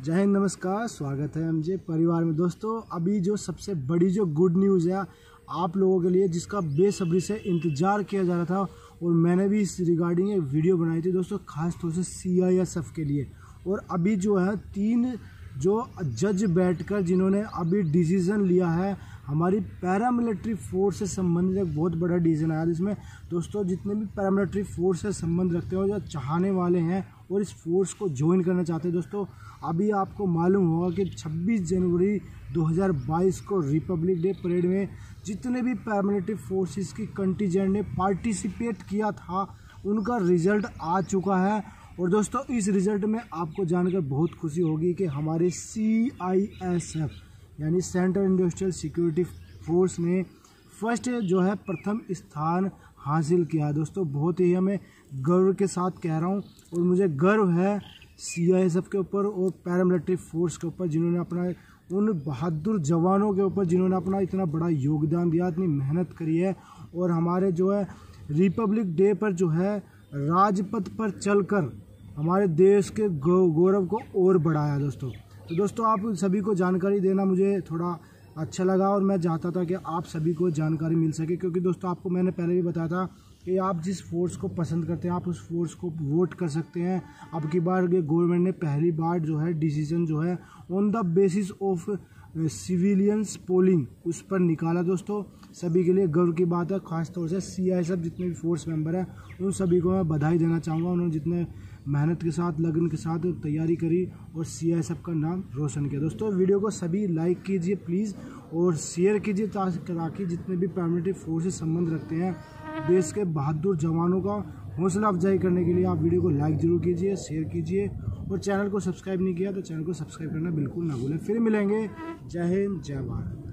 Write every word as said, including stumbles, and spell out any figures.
जय हिंद, नमस्कार। स्वागत है एमजे परिवार में। दोस्तों, अभी जो सबसे बड़ी जो गुड न्यूज़ है आप लोगों के लिए, जिसका बेसब्री से इंतज़ार किया जा रहा था और मैंने भी इस रिगार्डिंग एक वीडियो बनाई थी दोस्तों, ख़ास तौर से सी आई एस एफ के लिए। और अभी जो है तीन जो जज बैठकर जिन्होंने अभी डिसीज़न लिया है, हमारी पैरामिलिट्री फोर्स से संबंधित एक बहुत बड़ा डिसीजन आया जिसमें दोस्तों जितने भी पैरामिलिट्री फोर्स से संबंध रखते हो या चाहने वाले हैं और इस फोर्स को ज्वाइन करना चाहते हैं दोस्तों, अभी आपको मालूम होगा कि छब्बीस जनवरी दो हज़ार बाईस को रिपब्लिक डे परेड में जितने भी पैरामिलिट्री फोर्सेस की कंटीजेंट ने पार्टिसिपेट किया था उनका रिज़ल्ट आ चुका है। और दोस्तों, इस रिज़ल्ट में आपको जानकर बहुत खुशी होगी कि हमारे सी आई एस एफ यानी सेंट्रल इंडस्ट्रियल सिक्योरिटी फोर्स ने फर्स्ट जो है प्रथम स्थान हासिल किया। दोस्तों, बहुत ही हमें गर्व के साथ कह रहा हूँ और मुझे गर्व है सी आई एस एफ के ऊपर और पैरामिलिट्री फोर्स के ऊपर, जिन्होंने अपना उन बहादुर जवानों के ऊपर जिन्होंने अपना इतना बड़ा योगदान दिया, इतनी मेहनत करी है और हमारे जो है रिपब्लिक डे पर जो है राजपथ पर चलकर हमारे देश के गौरव को और बढ़ाया। दोस्तों तो दोस्तों आप सभी को जानकारी देना मुझे थोड़ा अच्छा लगा और मैं चाहता था कि आप सभी को जानकारी मिल सके, क्योंकि दोस्तों आपको मैंने पहले भी बताया था कि आप जिस फोर्स को पसंद करते हैं आप उस फोर्स को वोट कर सकते हैं। अब की बार ये गवर्नमेंट ने पहली बार जो है डिसीजन जो है on the basis of civilians polling उस पर निकाला। दोस्तों सभी के लिए गर्व की बात है, खासतौर से सी आई एस एफ जितने भी फोर्स मेंबर हैं उन सभी को मैं बधाई देना चाहूँगा। उन्होंने जितने मेहनत के साथ लगन के साथ तैयारी करी और सी आई एस एफ का नाम रोशन किया। दोस्तों वीडियो को सभी लाइक कीजिए प्लीज़ और शेयर कीजिए ताकि जितने भी पैरामिलिट्री फोर्स से संबंध रखते हैं देश के बहादुर जवानों का हौसला अफजाई करने के लिए आप वीडियो को लाइक जरूर कीजिए, शेयर कीजिए और चैनल को सब्सक्राइब नहीं किया तो चैनल को सब्सक्राइब करना बिल्कुल ना भूलें। फिर मिलेंगे। जय हिंद, जय भारत।